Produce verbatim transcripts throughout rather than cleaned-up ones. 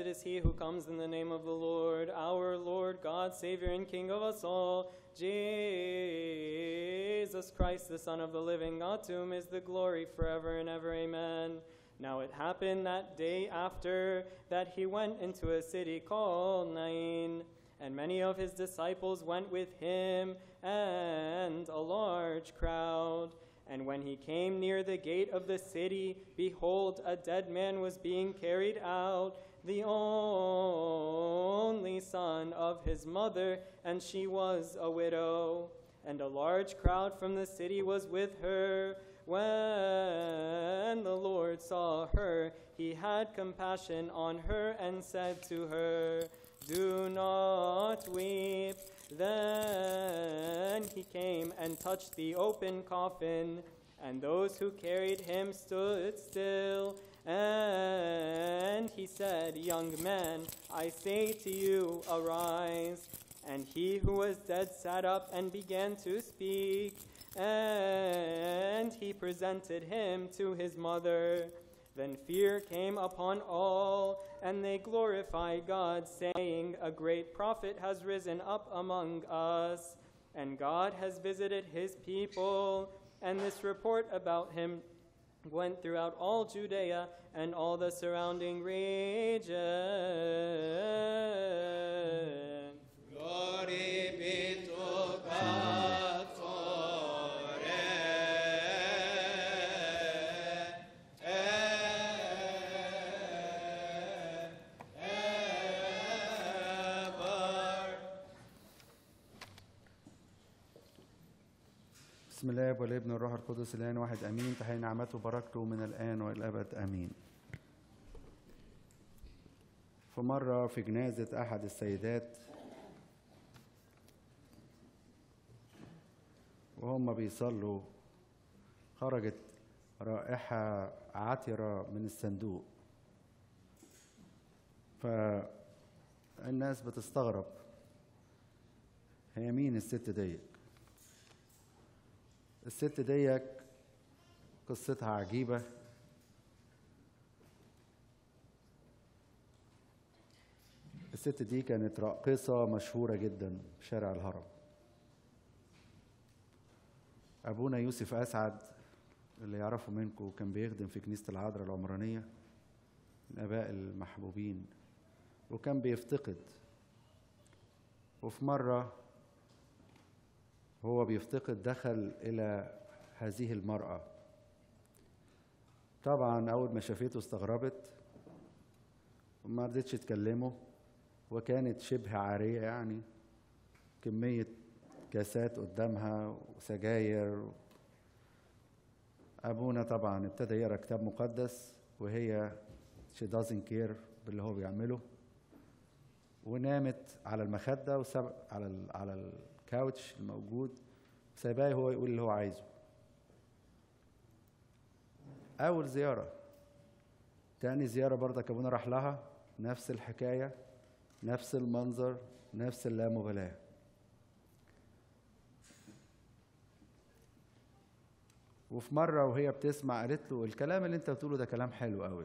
is he who comes in the name of the Lord, our Lord, God, Savior, and King of us all, Jesus Christ, the Son of the living God, to whom is the glory forever and ever. Amen. Now it happened that day after that he went into a city called Nain, and many of his disciples went with him, and a large crowd. And when he came near the gate of the city, behold, a dead man was being carried out, the only son of his mother, and she was a widow. And a large crowd from the city was with her. When the Lord saw her, he had compassion on her and said to her, "Do not weep." Then he came and touched the open coffin, and those who carried him stood still. And he said, "Young man, I say to you, arise." And he who was dead sat up and began to speak, and he presented him to his mother. Then fear came upon all, and they glorified God, saying, "A great prophet has risen up among us, and God has visited his people." And this report about him went throughout all Judea and all the surrounding region. Glory be to God forever. بسم الله والابن والروح القدس الآن واحد أمين. تحل نعمته وبركته من الآن وإلى الأبد آمين. فمرة في جنازة أحد السيدات وهم بيصلوا خرجت رائحة عطرة من الصندوق، فالناس بتستغرب هي مين الست ديك؟ الست ديك قصتها عجيبة. الست دي كانت راقصة مشهورة جدا في شارع الهرم. أبونا يوسف أسعد اللي يعرفوا منكم كان بيخدم في كنيسة العذراء العمرانية، من آباء المحبوبين، وكان بيفتقد. وفي مرة هو بيفتقد دخل إلى هذه المرأة. طبعا أول ما شافته استغربت وما رضتش تكلمه، وكانت شبه عارية، يعني كمية كاسات قدامها وسجاير. أبونا طبعا ابتدى يقرأ كتاب مقدس وهي she doesn't care باللي هو بيعمله، ونامت على المخدة وسب على ال... على الكاوتش الموجود، سايباه هو يقول اللي هو عايزه. أول زيارة. تاني زيارة برضك أبونا راح لها، نفس الحكاية، نفس المنظر، نفس اللامبالاة. وفي مرة وهي بتسمع قالت له الكلام اللي انت بتقوله ده كلام حلو قوي،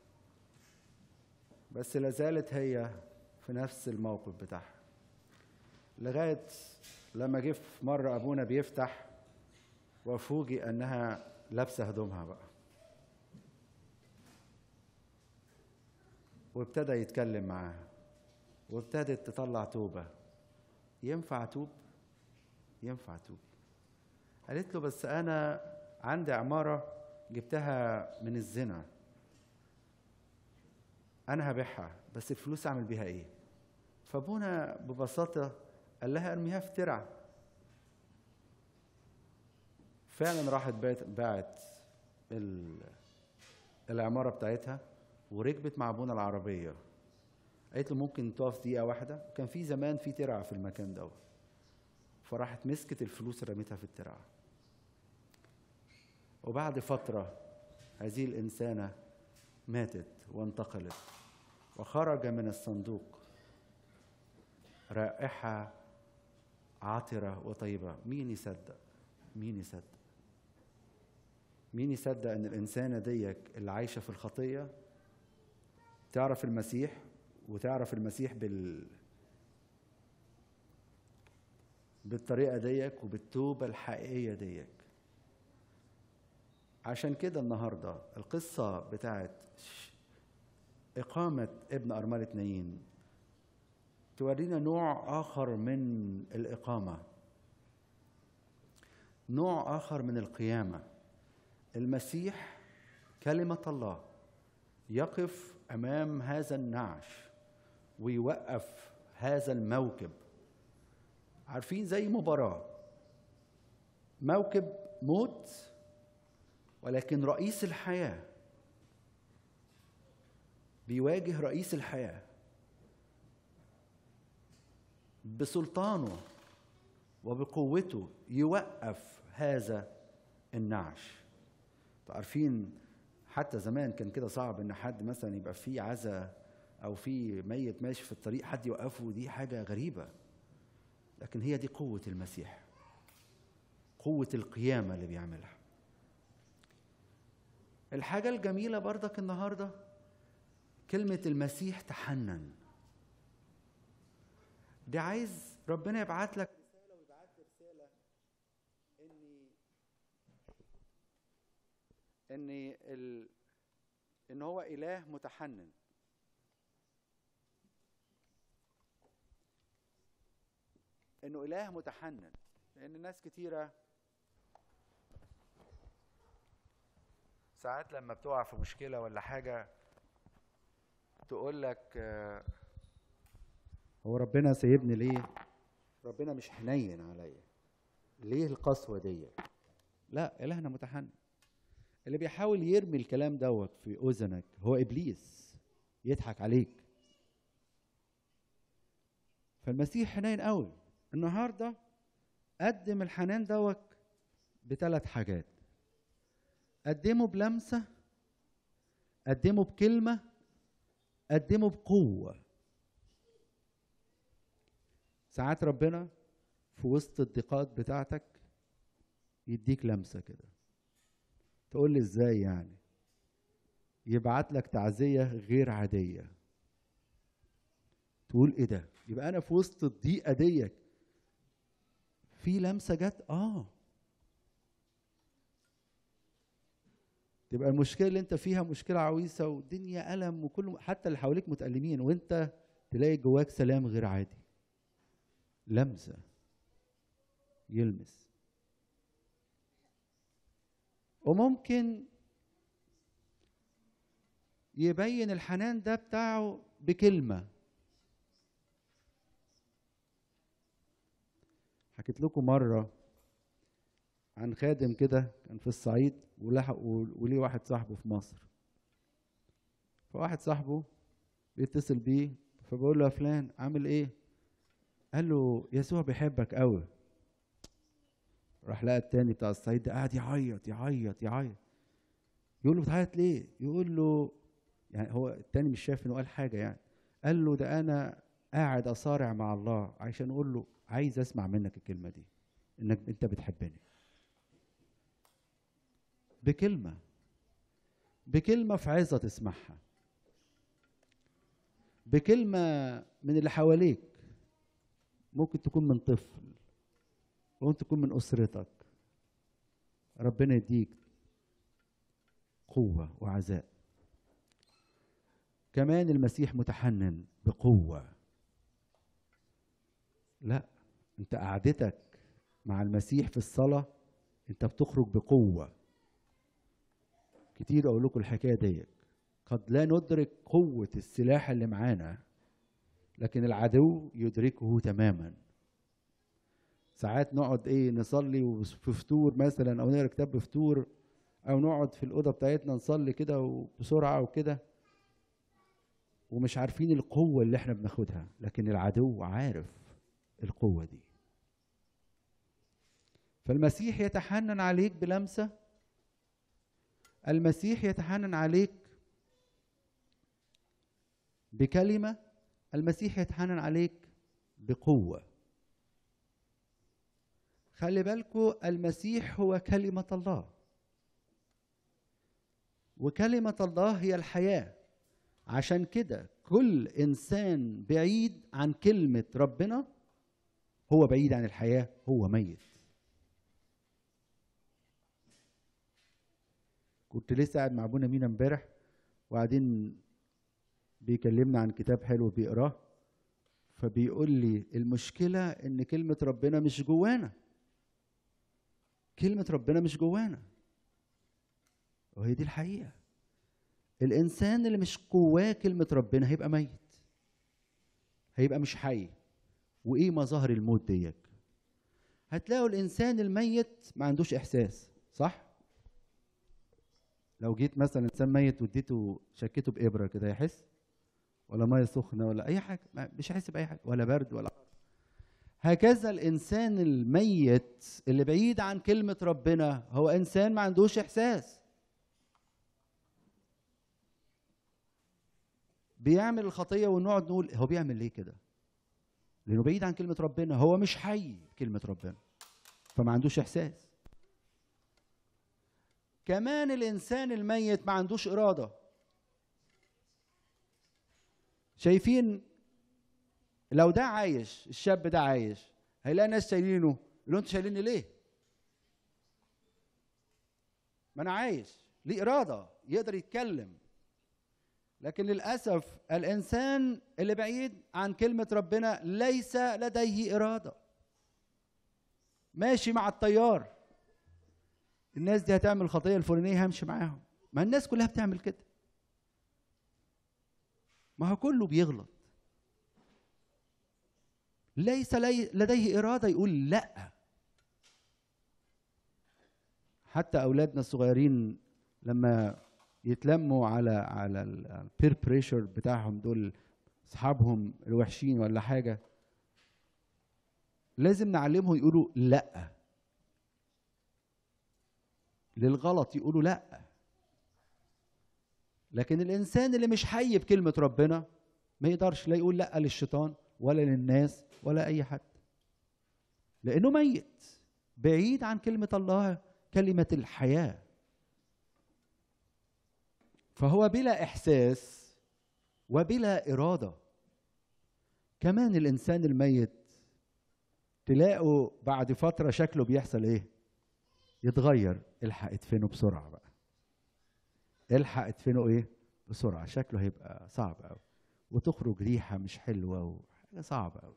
بس لازالت هي في نفس الموقف بتاعها. لغاية لما جه في مرة أبونا بيفتح وفوجئ أنها لابسة هدومها بقى، وابتدى يتكلم معاها وابتدت تطلع توبة. ينفع توب؟ ينفع توب. قالت له بس أنا عندي عمارة جبتها من الزنا، أنا هبيعها، بس الفلوس أعمل بيها إيه؟ فأبونا ببساطة قال لها ارميها في ترعة. فعلا راحت باعت العمارة بتاعتها وركبت مع أبونا العربية. قالت له ممكن تقف دقيقة واحدة؟ كان في زمان في ترعة في المكان ده. فراحت مسكت الفلوس رميتها في الترعة. وبعد فترة هذه الإنسانة ماتت وانتقلت، وخرج من الصندوق رائحة عاطرة وطيبة. مين يصدق؟ مين يصدق؟ مين يصدق ان الانسانه ديك اللي عايشه في الخطيه تعرف المسيح وتعرف المسيح بال بالطريقة ديك وبالتوبة الحقيقية ديك. عشان كده النهاردة القصة بتاعت إقامة ابن أرملة نايين تورينا نوع آخر من الإقامة، نوع آخر من القيامة. المسيح كلمة الله يقف أمام هذا النعش ويوقف هذا الموكب. عارفين زي مباراة، موكب موت، ولكن رئيس الحياة بيواجه رئيس الحياة بسلطانه وبقوته يوقف هذا النعش. عارفين حتى زمان كان كده صعب ان حد مثلا يبقى فيه عزا او فيه ميت ماشي في الطريق حد يوقفه، دي حاجة غريبة. لكن هي دي قوة المسيح، قوة القيامة اللي بيعملها. الحاجة الجميلة برضك النهاردة كلمة المسيح تحنن. دي عايز ربنا يبعت لك رسالة ويبعت لي رسالة إني إن ال إن هو إله متحنن. إنه إله متحنن، لأن ناس كتيرة ساعات لما بتقع في مشكلة ولا حاجة تقول لك هو ربنا سايبني ليه؟ ربنا مش حنين عليا، ليه القسوة دي؟ لا، إلهنا متحنن. اللي بيحاول يرمي الكلام دوت في أذنك هو إبليس يضحك عليك. فالمسيح حنين قوي. النهارده قدم الحنان دوت بثلاث حاجات: قدمه بلمسة، قدمه بكلمة، قدمه بقوة. ساعات ربنا في وسط الضيقات بتاعتك يديك لمسة كده. تقول لي ازاي يعني؟ يبعت لك تعزية غير عادية. تقول ايه ده؟ يبقى انا في وسط الضيقة ديك في لمسة جت؟ اه. تبقى المشكلة اللي انت فيها مشكلة عويصة والدنيا ألم وكل حتى اللي حواليك متألمين، وانت تلاقي جواك سلام غير عادي. لمسة يلمس. وممكن يبين الحنان ده بتاعه بكلمة. حكيت لكم مرة عن خادم كده كان في الصعيد ولحق وليه واحد صاحبه في مصر. فواحد صاحبه بيتصل بيه فبقول له يا فلان عامل ايه؟ قال له يسوع بيحبك قوي. راح لقى التاني بتاع الصعيد ده قاعد يعيط يعيط يعيط. يقول له بتعيط ليه؟ يقول له يعني هو التاني مش شايف انه قال حاجه يعني. قال له ده انا قاعد اصارع مع الله عشان اقول له عايز اسمع منك الكلمه دي، انك انت بتحبني. بكلمه بكلمه في عظه تسمعها، بكلمه من اللي حواليك. ممكن تكون من طفل، ممكن تكون من اسرتك. ربنا يديك قوه وعزاء. كمان المسيح متحنن بقوه. لا، انت قعدتك مع المسيح في الصلاه انت بتخرج بقوه. كتير اقول لكم الحكايه ديت. قد لا ندرك قوه السلاح اللي معانا، لكن العدو يدركه تماما. ساعات نقعد ايه نصلي في فطور مثلا او نقرا كتاب بفطور، او نقعد في الاوضه بتاعتنا نصلي كده وبسرعه وكده ومش عارفين القوه اللي احنا بناخدها، لكن العدو عارف القوه دي. فالمسيح يتحنن عليك بلمسه، المسيح يتحنن عليك بكلمه، المسيح يتحنن عليك بقوه. خلي بالكم المسيح هو كلمة الله، وكلمة الله هي الحياة. عشان كده كل انسان بعيد عن كلمه ربنا هو بعيد عن الحياه، هو ميت. كنت لسه قاعد مع ابونا مينا امبارح وقاعدين بيكلمنا عن كتاب حلو بيقراه، فبيقول لي المشكله ان كلمه ربنا مش جوانا. كلمه ربنا مش جوانا، وهي دي الحقيقه. الانسان اللي مش جواه كلمه ربنا هيبقى ميت، هيبقى مش حي. وايه مظاهر الموت ديت؟ هتلاقوا الانسان الميت ما عندوش احساس، صح؟ لو جيت مثلا انسان ميت واديته شكيته بابره كده يحس؟ ولا ميه سخنه ولا اي حاجه، مش هيحس باي حاجه، ولا برد ولا حاجة. هكذا الانسان الميت اللي بعيد عن كلمه ربنا هو انسان ما عندوش احساس. بيعمل الخطيه ونقعد نقول هو بيعمل ليه كده؟ لانه بعيد عن كلمه ربنا، هو مش حي بكلمه ربنا، فما عندوش احساس. كمان الانسان الميت ما عندوش اراده. شايفين لو ده عايش، الشاب ده عايش، هيلاقي ناس شايلينه، يقولوا انتوا شايليني ليه؟ ما انا عايش، ليه اراده، يقدر يتكلم. لكن للاسف الانسان اللي بعيد عن كلمه ربنا ليس لديه اراده، ماشي مع التيار. الناس دي هتعمل خطيه الفلانيه همشي معاهم، ما الناس كلها بتعمل كده، ما هو كله بيغلط. ليس لديه اراده يقول لا. حتى اولادنا الصغيرين لما يتلموا على على البير بريشر بتاعهم، دول اصحابهم الوحشين ولا حاجه، لازم نعلمهم يقولوا لا للغلط، يقولوا لا. لكن الانسان اللي مش حي بكلمه ربنا ما يقدرش لا يقول لا للشيطان ولا للناس ولا اي حد، لانه ميت بعيد عن كلمه الله، كلمه الحياه. فهو بلا احساس وبلا اراده. كمان الانسان الميت تلاقوا بعد فتره شكله بيحصل ايه؟ يتغير. الحق ادفنه بسرعه بقى، الحق ادفنه ايه بسرعه، شكله هيبقى صعب قوي، وتخرج ريحه مش حلوه وحاجه صعبه قوي.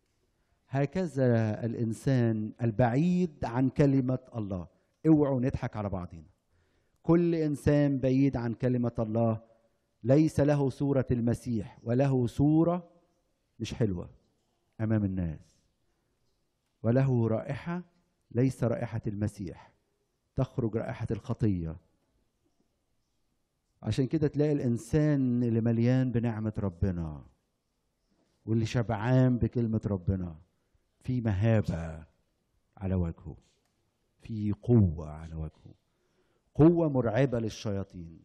هكذا الانسان البعيد عن كلمه الله. اوعوا نضحك على بعضنا. كل انسان بعيد عن كلمه الله ليس له صوره المسيح، وله صوره مش حلوه امام الناس، وله رائحه ليس رائحه المسيح، تخرج رائحه الخطيه. عشان كده تلاقي الانسان اللي مليان بنعمه ربنا واللي شبعان بكلمه ربنا في مهابه على وجهه، في قوه على وجهه، قوه مرعبه للشياطين.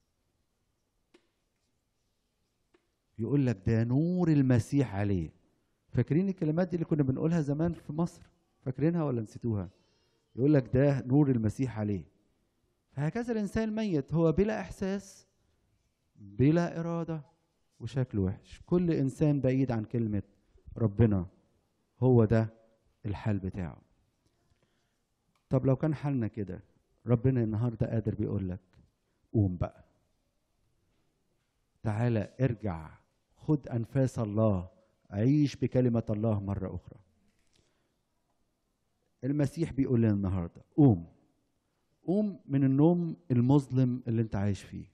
يقول لك ده نور المسيح عليه. فاكرين الكلمات دي اللي كنا بنقولها زمان في مصر؟ فاكرينها ولا نسيتوها؟ يقول لك ده نور المسيح عليه. فهكذا الانسان الميت هو بلا احساس، بلا اراده، وشكله وحش. كل انسان بعيد عن كلمه ربنا هو ده الحال بتاعه. طب لو كان حالنا كده، ربنا النهارده قادر بيقول لك قوم بقى، تعالى ارجع، خد انفاس الله، عيش بكلمه الله مره اخرى. المسيح بيقول لنا النهارده قوم، قوم من النوم المظلم اللي انت عايش فيه،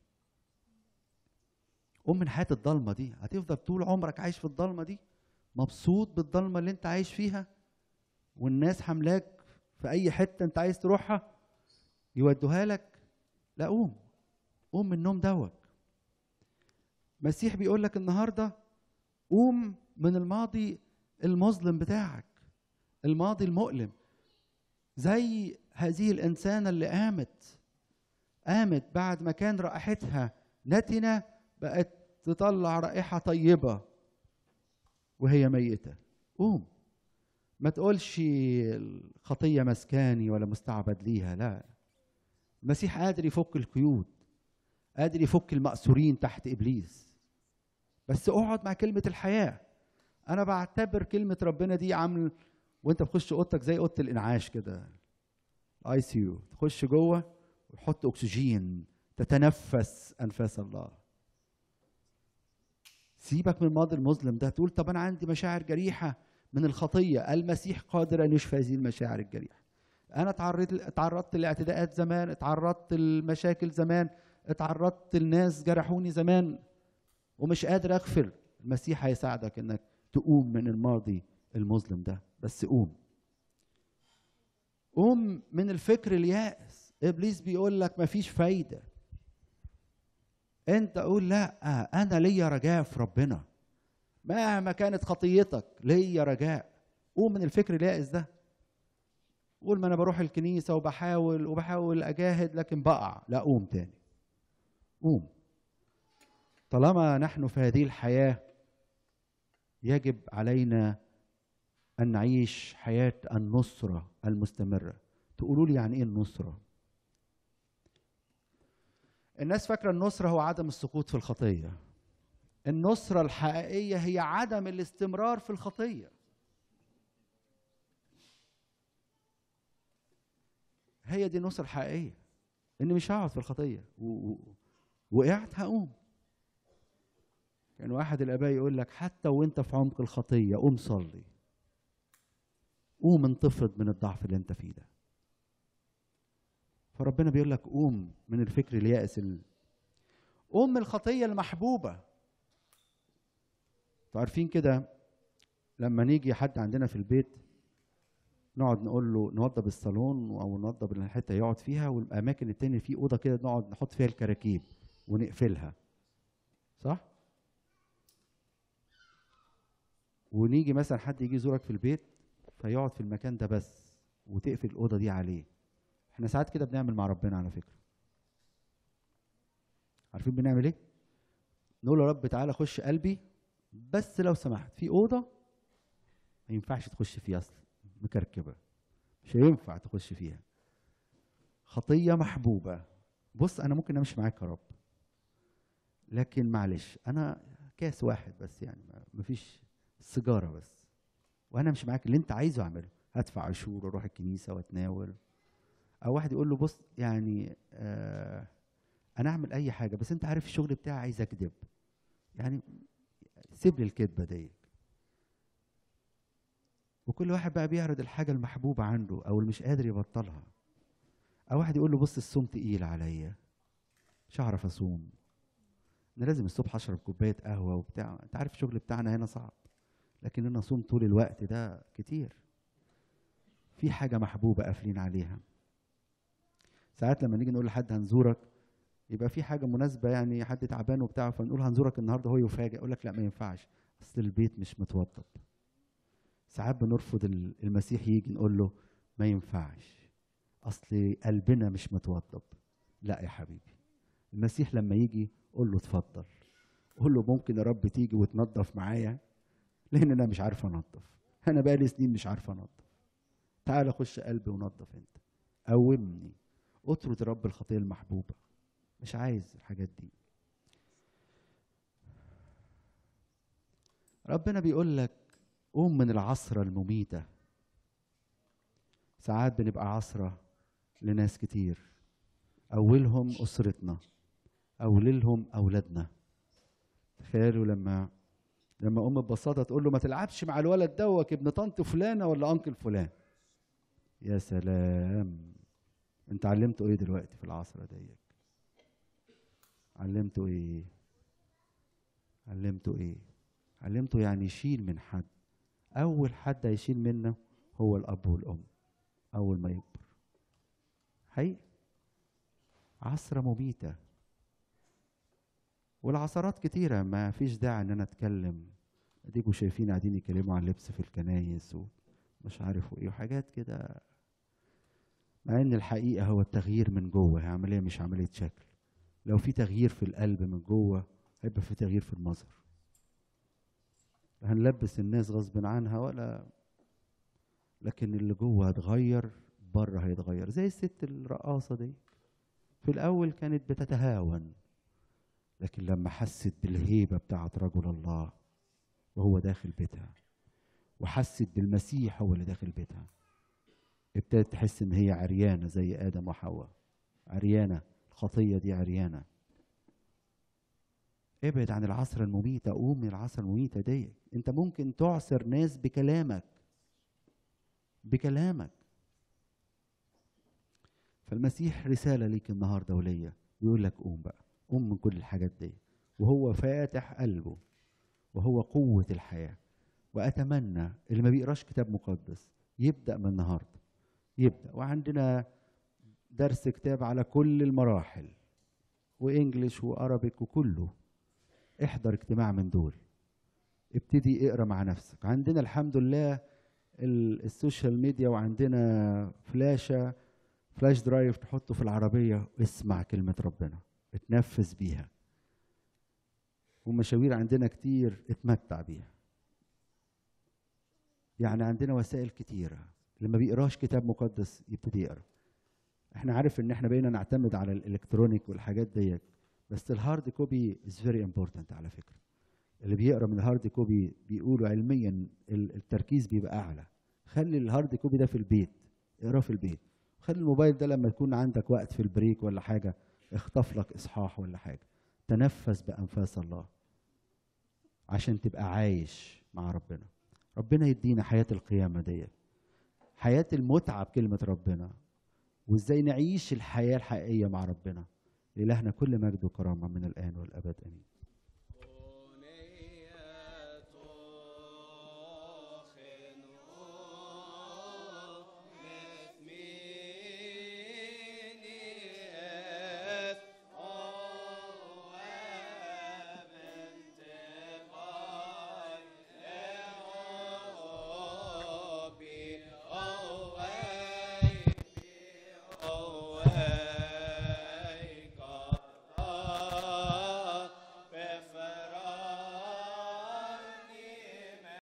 قوم من حياه الضلمه دي. هتفضل طول عمرك عايش في الضلمه دي، مبسوط بالضلمه اللي انت عايش فيها، والناس حملاك في اي حته انت عايز تروحها يودوها لك؟ لا، قوم، قوم من النوم دوت. المسيح بيقول لك النهارده قوم من الماضي المظلم بتاعك، الماضي المؤلم. زي هذه الإنسانة اللي قامت قامت بعد ما كان رائحتها نتنة بقت تطلع رائحة طيبة وهي ميتة. قوم، ما تقولش الخطية مسكاني ولا مستعبد ليها، لا. المسيح قادر يفك القيود، قادر يفك المأسورين تحت إبليس. بس اقعد مع كلمة الحياة. انا بعتبر كلمة ربنا دي عامل وانت بتخش اوضتك زي اوضة الانعاش كده، اي سي يو، تخش جوه وتحط اكسجين، تتنفس انفاس الله. سيبك من الماضي المظلم ده. تقول طب انا عندي مشاعر جريحة من الخطية، المسيح قادر ان يشفي هذه المشاعر الجريحة. انا اتعرضت اتعرضت لاعتداءات زمان، اتعرضت لمشاكل زمان، اتعرضت لناس جرحوني زمان ومش قادر اغفر. المسيح هيساعدك انك تقوم من الماضي المظلم ده. بس قوم قوم من الفكر اليائس. ابليس بيقول لك مفيش فايده، انت قول لا، انا ليا رجاء في ربنا مهما كانت خطيتك، ليا رجاء. قوم من الفكر اليائس ده. قول ما انا بروح الكنيسه وبحاول وبحاول اجاهد لكن بقع. لا، قوم تاني، قوم. طالما نحن في هذه الحياه يجب علينا أن نعيش حياة النصرة المستمرة. تقولوا لي يعني إيه النصرة؟ الناس فاكرة النصرة هو عدم السقوط في الخطية. النصرة الحقيقية هي عدم الاستمرار في الخطية. هي دي النصرة الحقيقية، إني مش هقعد في الخطية. وقعت هقوم. كان واحد الآباء يقول لك حتى وأنت في عمق الخطية قوم صلي، قوم انتفض من الضعف اللي انت فيه ده. فربنا بيقول لك قوم من الفكر اليائس، قوم من الخطيه المحبوبه. انتوا عارفين كده لما نيجي حد عندنا في البيت نقعد نقول له نوضب الصالون او نوضب الحته يقعد فيها، والاماكن التانية في اوضه كده نقعد نحط فيها الكراكيب ونقفلها، صح؟ ونيجي مثلا حد يجي يزورك في البيت فيقعد في المكان ده بس وتقفل الاوضه دي عليه. احنا ساعات كده بنعمل مع ربنا على فكره. عارفين بنعمل ايه؟ نقول يا رب تعالى خش قلبي، بس لو سمحت في اوضه ما ينفعش تخش فيها اصلا، مكركبه، مش هينفع تخش فيها، خطيه محبوبه. بص انا ممكن امشي معاك يا رب، لكن معلش انا كاس واحد بس، يعني مفيش سيجاره بس، وانا امشي معاك اللي انت عايزه اعمله، هدفع عشور واروح الكنيسه واتناول. او واحد يقول له بص يعني آه انا اعمل اي حاجه بس انت عارف الشغل بتاعي عايز اكذب، يعني سيب لي الكذبه دي. وكل واحد بقى بيعرض الحاجه المحبوبه عنده او اللي مش قادر يبطلها. او واحد يقول له بص الصوم تقيل عليا، مش هعرف اصوم، انا لازم الصبح اشرب كوبايه قهوه وبتاع، انت عارف الشغل بتاعنا هنا صعب، لكن انا اصوم طول الوقت ده كتير. في حاجه محبوبه قافلين عليها. ساعات لما نيجي نقول لحد هنزورك يبقى في حاجه مناسبه، يعني حد تعبان وبتاع، فنقول هنزورك النهارده، هو يفاجئ يقول لك لا ما ينفعش اصل البيت مش متوضب. ساعات بنرفض المسيح يجي نقول له ما ينفعش اصل قلبنا مش متوضب. لا يا حبيبي، المسيح لما يجي قول له اتفضل، قول له ممكن يا رب تيجي وتنظف معايا لان انا مش عارف انظف، انا بقالي سنين مش عارف انظف، تعال خش قلبي ونظف انت، قومني، اطرد رب الخطيه المحبوبه، مش عايز الحاجات دي. ربنا بيقول لك قوم من العصرة المميتة. ساعات بنبقى عصرة لناس كتير، أولهم أسرتنا، أولهم أولادنا. تخيلوا لما لما أم ببساطة تقول له ما تلعبش مع الولد دوك ابن طنط فلانة ولا أنكل فلان. يا سلام، أنت علمته إيه دلوقتي في العصرة ديك؟ علمته إيه؟ علمته إيه؟ علمته يعني يشيل من حد. أول حد هيشيل منه هو الأب والأم أول ما يكبر. هي عصرة مميتة، والعصرات كتيرة ما فيش داعي إن أنا أتكلم. أديكوا شايفين قاعدين يتكلموا عن اللبس في الكنايس ومش عارف إيه وحاجات كده، مع إن الحقيقة هو التغيير من جوه، عملية مش عملية شكل. لو في تغيير في القلب من جوه هيبقى في تغيير في المظهر. هنلبس الناس غصب عنها ولا، لكن اللي جوه هتغير، بره هيتغير. زي الست الرقاصه دي، في الاول كانت بتتهاون، لكن لما حست بالهيبة بتاعت رجل الله وهو داخل بيتها، وحست بالمسيح هو اللي داخل بيتها، ابتدت تحس ان هي عريانة زي آدم وحواء. عريانة، الخطية دي عريانة. ابعد عن العصر المميتة، قوم من العصر المميتة دي. انت ممكن تعصر ناس بكلامك، بكلامك. فالمسيح رسالة ليك النهاردة وليا، يقول لك قوم بقى، قوم من كل الحاجات دي، وهو فاتح قلبه، وهو قوة الحياة. وأتمنى اللي ما بيقراش كتاب مقدس يبدأ من النهاردة، يبدأ. وعندنا درس كتاب على كل المراحل، وإنجليش وأرابيك وكله. احضر اجتماع من دول، ابتدي اقرا مع نفسك. عندنا الحمد لله السوشيال ميديا، وعندنا فلاشة فلاش درايف تحطه في العربية، اسمع كلمة ربنا، اتنفس بيها. ومشاوير عندنا كتير، اتمتع بيها. يعني عندنا وسائل كتيرة. لما بيقراش كتاب مقدس يبتدي يقرا. احنا عارف ان احنا بقينا نعتمد على الالكترونيك والحاجات ديت، بس الهارد كوبي is very important على فكرة. اللي بيقرا من الهارد كوبي بيقولوا علميا التركيز بيبقى اعلى. خلي الهارد كوبي ده في البيت، اقراه في البيت. خلي الموبايل ده لما يكون عندك وقت في البريك ولا حاجة، اخطف لك اصحاح ولا حاجة. تنفس بأنفاس الله عشان تبقى عايش مع ربنا. ربنا يدينا حياة القيامة دي، حياة المتعة بكلمة ربنا، وازاي نعيش الحياة الحقيقية مع ربنا. لإلهنا كل مجد وكرامة من الآن والأبد، آمين.